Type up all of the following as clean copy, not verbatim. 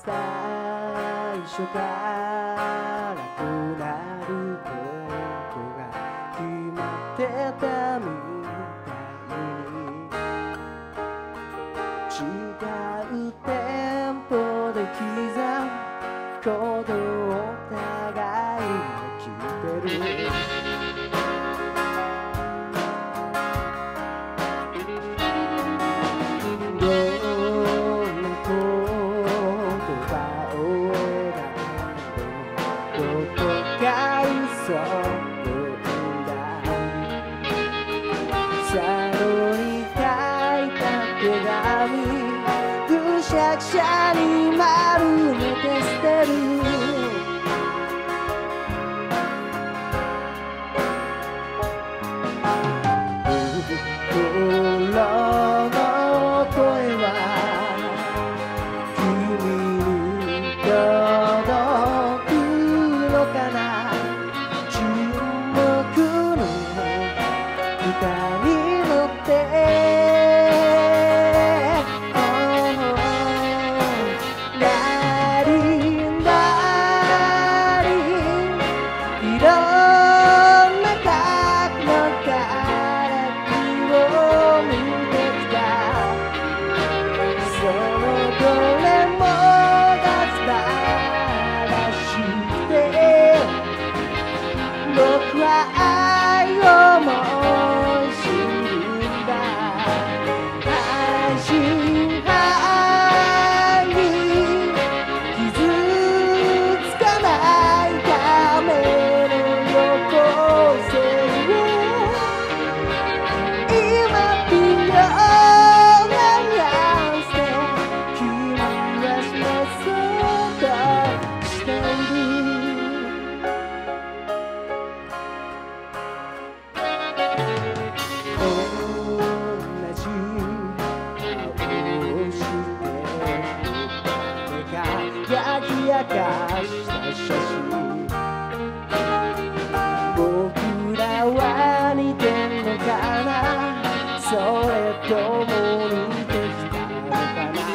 最初からこうなることが決まってたみたいに、違うテンポで刻むことをお互いが聞いてる。どんな言葉を選んでもどこか嘘なんだ。最後に書いた手紙ぐしゃぐしゃに丸めて捨てる。心の声は君に届くのかな。沈黙の歌に乗ってラリンラリン、いろんな角度から君を見てきた。そのどれもが素晴らしくて、僕は愛をもう知るんだ。半信半疑、傷つかないための横線を今微妙なニュアンスで君は示そうとしている。同じ顔をして輝き明かした写真、僕らは似てんのかな。それとも似てきたのかな。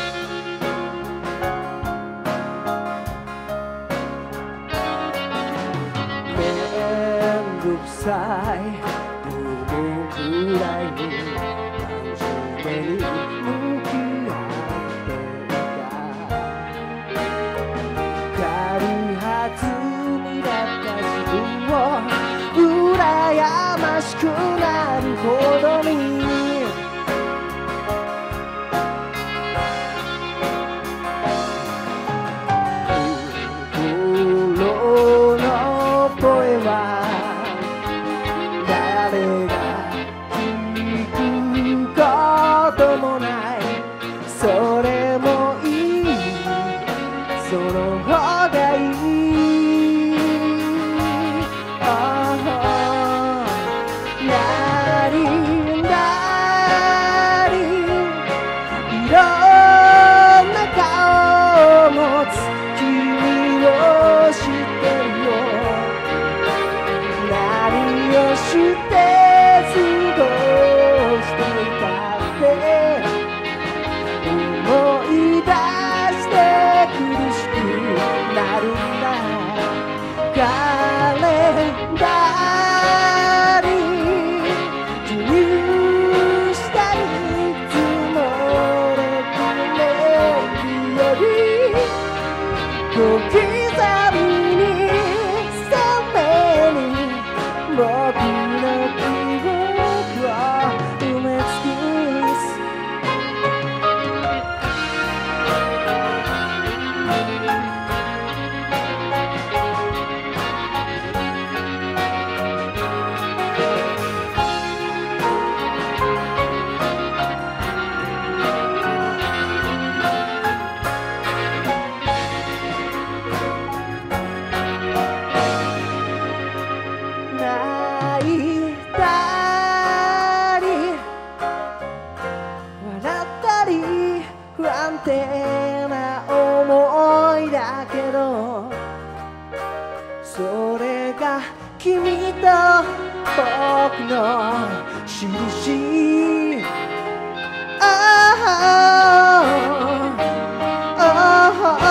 めんどくさいと思うくらいに真面目に向き合っていた。軽はずみだった自分を羨ましくなるほどに、心の声は誰が聞くこともない。それもいい、その方がいい。ラリンラリン、いろんな顔を持つ君を知ってるよ。何をして過ごしていたって思い出して苦しくなるんだ。カレンダーに記入したいつもれくれるより小刻みに鮮明に僕の記憶を埋め尽くす。泣いたり笑ったり不安定な思いだけど、それが君と僕の印。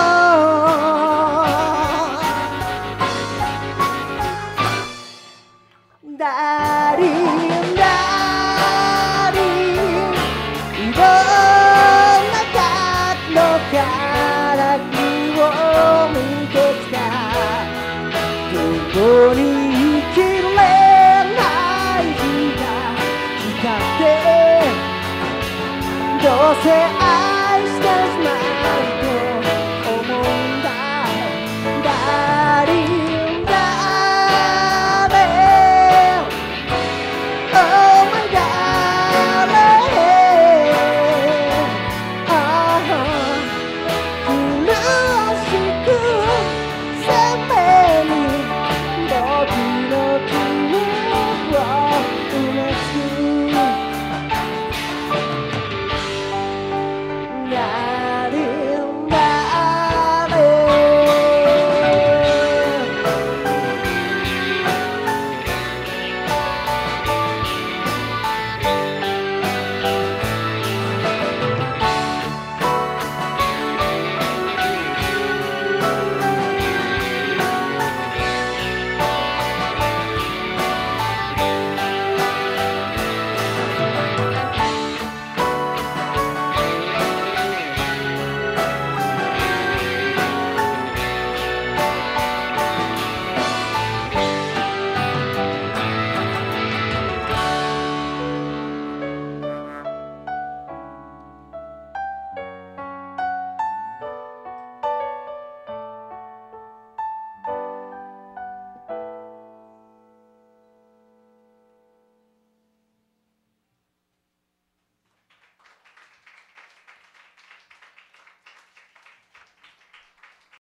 どうせ愛してしまう